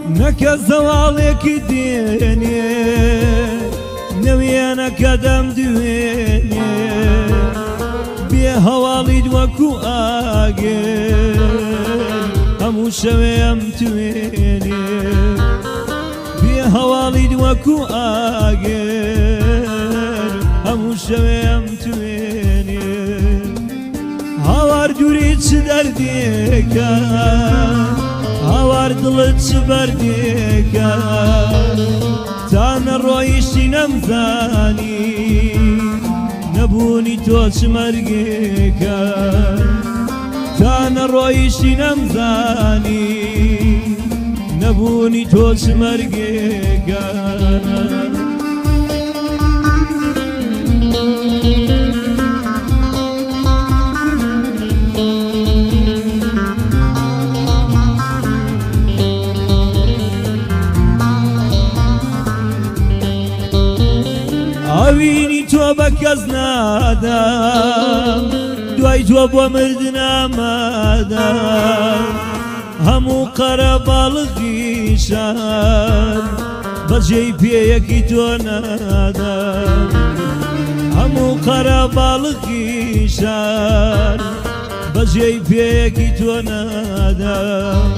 نەکە زەواڵێکی دێنێ نەوێنەکە دەم دوێنێ بێ هەواڵیت وەکو ئاگێر هەموو شەوێم توێنێ بێ هەواڵیت وەکو ئاگێر هەموو شەوێم توێنێ هاوار دووری چ دەردێکە هاوار دڵت چ بەردێکە تا نەڕۆیشتی نەمزانی نەبوونی تۆ چ مەرگێکە تا نەڕۆیشتی نەمزانی نەبوونی تۆ چ مەرگێکە ئاوینی تۆ بە کەس نادام دوای تۆ بۆ مردن ئامادەم هەموو قەرە باڵغی شار بەجێی پێیەکی تۆ نادام هەموو قەرە باڵغی شار بەجێی پێیەکی تۆ نادام